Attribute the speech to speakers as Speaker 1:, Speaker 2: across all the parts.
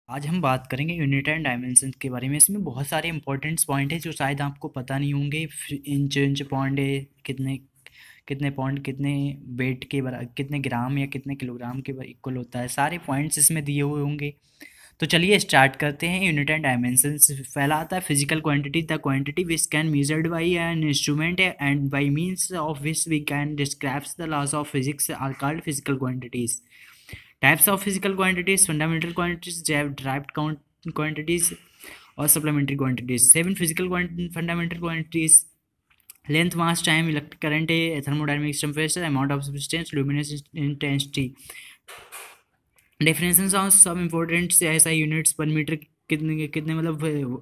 Speaker 1: आज हम बात करेंगे यूनिट एंड डायमेंशन के बारे में। इसमें बहुत सारे इंपॉर्टेंट्स पॉइंट है जो शायद आपको पता नहीं होंगे। इंच पौंड है, कितने कितने पौंड कितने वेट के बरा कितने ग्राम या कितने किलोग्राम के इक्वल होता है, सारे पॉइंट्स इसमें दिए हुए होंगे। तो चलिए स्टार्ट करते हैं। यूनिट एंड डायमेंशंस पहला आता है physical quantity, the quantity which can measured by an instrument and by means of which we can describes the laws of physics are called physical quantities. Types of physical quantities: fundamental quantities, derived quantities, or supplementary quantities. Seven fundamental quantities: length, mass, time, electric current, thermodynamics, temperature, amount of substance, luminous intensity. Definitions of some important SI units per meter कितने कितने मतलब।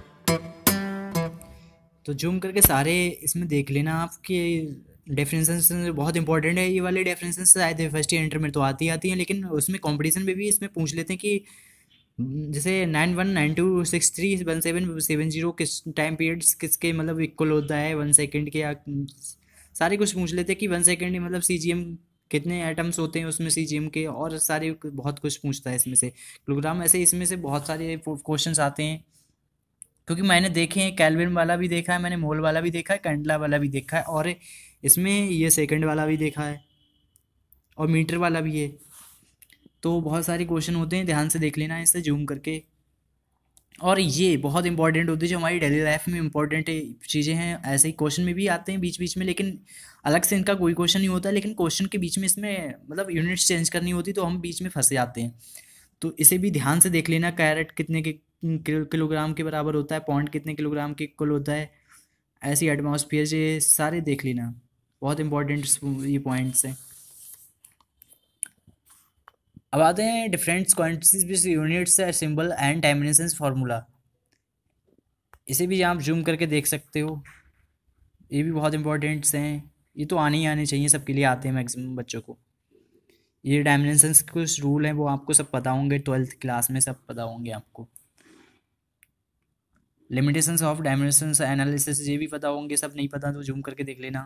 Speaker 1: तो zoom करके सारे इसमें देख लेना आपके डेफिनेशन बहुत इंपॉर्टेंट है। ये वाले डेफिनेशन शायद फर्स्ट ईयर इंटर में तो आती हैं, लेकिन उसमें कंपटीशन में भी इसमें पूछ लेते हैं कि जैसे 9192631770 किस टाइम पीरियड्स किसके मतलब इक्वल होता है 1 सेकेंड के, या सारे कुछ पूछ लेते हैं कि 1 सेकेंड मतलब सीजीएम कितने एटम्स होते हैं उसमें सीजीएम के, और सारे बहुत कुछ पूछता है इसमें से। किलोग्राम ऐसे इसमें से बहुत सारे क्वेश्चंस आते हैं, क्योंकि मैंने देखे हैं, कैल्विन वाला भी देखा है मैंने, मोल वाला भी देखा है, कैंडला वाला भी देखा है, और इसमें ये सेकंड वाला भी देखा है, और मीटर वाला भी है। तो बहुत सारे क्वेश्चन होते हैं, ध्यान से देख लेना है इसे जूम करके। और ये बहुत इंपॉर्टेंट होती है, जो हमारी डेली लाइफ में इंपॉर्टेंट चीज़ें हैं। ऐसे ही क्वेश्चन में भी आते हैं बीच बीच में, लेकिन अलग से इनका कोई क्वेश्चन नहीं होता, लेकिन क्वेश्चन के बीच में इसमें मतलब यूनिट्स चेंज करनी होती, तो हम बीच में फंसे जाते हैं। तो इसे भी ध्यान से देख लेना। कैरेट कितने के किलोग्राम के बराबर होता है, पौंड कितने किलोग्राम के इक्वल होता है, ऐसी एटमॉस्फेयर, ये सारे देख लेना। बहुत इंपॉर्टेंट ये पॉइंट्स हैं। अब आते हैं different quantities units symbol and dimensions formula. इसे भी आप जूम करके देख सकते हो, ये भी बहुत इंपॉर्टेंट्स हैं। ये तो आने ही आने चाहिए, सबके लिए आते हैं मैक्सिमम बच्चों को। ये डायमेंशंस के कुछ रूल हैं वो आपको सब पता होंगे, 12th क्लास में सब पता होंगे आपको। लिमिटेशंस ऑफ डायमेंशंस एनालिसिस ये भी पता होंगे, सब नहीं पता तो जूम करके देख लेना।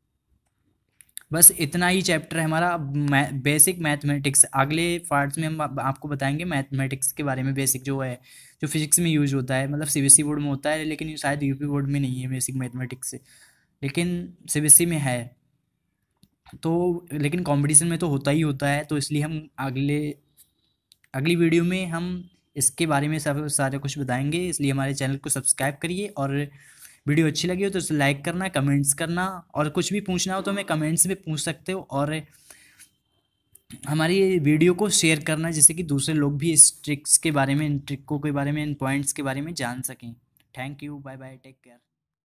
Speaker 1: बस इतना ही चैप्टर है हमारा। बेसिक मैथमेटिक्स अगले पार्ट्स में हम आपको बताएंगे मैथमेटिक्स के बारे में। बेसिक जो है, जो फिजिक्स में यूज होता है, मतलब सीबीएसई बोर्ड में होता है, लेकिन शायद यूपी बोर्ड में नहीं है बेसिक मैथमेटिक्स, लेकिन सीबीएसई में है। तो लेकिन कंपटीशन में तो होता ही होता है, तो इसलिए हम अगली वीडियो में हम इसके बारे में सब सारे कुछ बताएंगे। इसलिए हमारे चैनल को सब्सक्राइब करिए, और वीडियो अच्छी लगी हो तो उसे लाइक करना, कमेंट्स करना, और कुछ भी पूछना हो तो हमें कमेंट्स में पूछ सकते हो, और हमारी वीडियो को शेयर करना, जिससे कि दूसरे लोग भी इस ट्रिक्स के बारे में, इन ट्रिकों के बारे में, इन पॉइंट्स के बारे में जान सकें। Thank you, bye bye, take care.